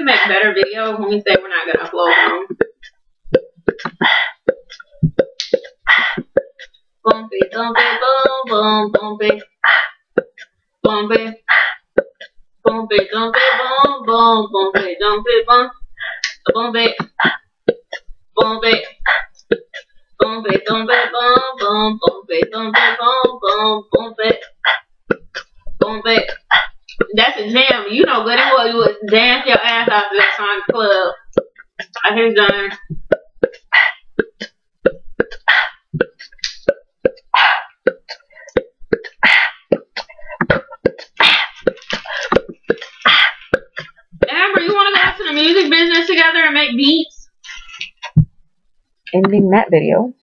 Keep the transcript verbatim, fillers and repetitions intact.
we make better videos when we say we're not gonna upload them. Bumpy, bumpy, boom, boom, bumpy, bumpy, bumpy, bumpy, boom, boom, bumpy, bumpy, bump, bumpy, bumpy, bumpy, bumpy, boom, boom, bumpy, bumpy, boom, boom, bumpy, bumpy. That's a jam. You know good and well you would dance your ass off to that song club. I hear done. Amber, you want to go into the music business together and make beats? Ending that video.